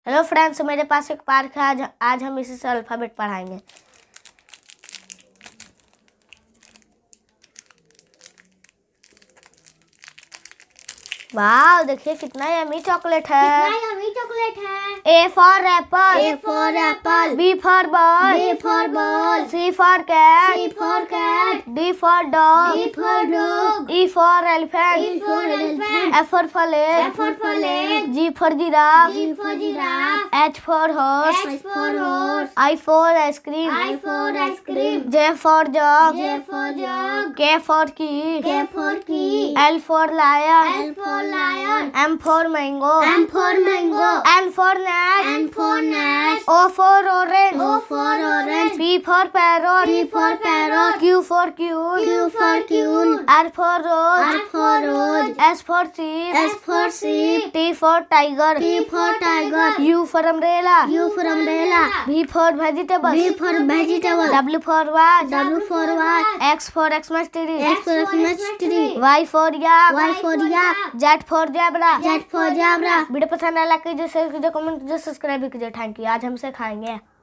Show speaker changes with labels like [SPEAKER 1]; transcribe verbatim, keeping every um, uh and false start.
[SPEAKER 1] Hello friends, मेरे पास एक park है। आज आज हम इसी से अल्फ़ाबेट पढ़ाएंगे। वाह, देखिए कितना यम्मी चॉकलेट है।
[SPEAKER 2] कितना यम्मी चॉकलेट है।
[SPEAKER 1] A for apple,
[SPEAKER 2] A for apple.
[SPEAKER 1] B for ball,
[SPEAKER 2] B for ball.
[SPEAKER 1] C for cat,
[SPEAKER 2] C for cat.
[SPEAKER 1] D for dog,
[SPEAKER 2] D for dog.
[SPEAKER 1] E for elephant,
[SPEAKER 2] E for elephant.
[SPEAKER 1] F for flag,
[SPEAKER 2] F for flag.
[SPEAKER 1] G for giraffe,
[SPEAKER 2] G for giraffe.
[SPEAKER 1] H for horse,
[SPEAKER 2] H for horse.
[SPEAKER 1] I for ice cream,
[SPEAKER 2] I for ice cream.
[SPEAKER 1] J for jug,
[SPEAKER 2] J for jug.
[SPEAKER 1] K for key,
[SPEAKER 2] K for की।
[SPEAKER 1] L for lion,
[SPEAKER 2] L for lion.
[SPEAKER 1] M for mango,
[SPEAKER 2] M for mango.
[SPEAKER 1] N for net,
[SPEAKER 2] N for net.
[SPEAKER 1] O for orange,
[SPEAKER 2] O for orange.
[SPEAKER 1] P for parrot,
[SPEAKER 2] P for parrot.
[SPEAKER 1] Q for queen,
[SPEAKER 2] Q for queen.
[SPEAKER 1] R for rose,
[SPEAKER 2] R for rose.
[SPEAKER 1] S for sheep,
[SPEAKER 2] S for sheep.
[SPEAKER 1] T for tiger,
[SPEAKER 2] T for tiger.
[SPEAKER 1] U for umbrella,
[SPEAKER 2] U for umbrella.
[SPEAKER 1] V for vegetable,
[SPEAKER 2] V for vegetable.
[SPEAKER 1] W for watch,
[SPEAKER 2] W for watch.
[SPEAKER 1] X for Xmas tree,
[SPEAKER 2] X for Xmas tree.
[SPEAKER 1] Y for yak,
[SPEAKER 2] Y for yak.
[SPEAKER 1] Z for zebra.
[SPEAKER 2] Z for zebra.
[SPEAKER 1] Video पसंद आया like कीजिए, share कीजिए, comment कीजिए, subscribe भी कीजिए। Thank you. आज हम इसे खाएंगे।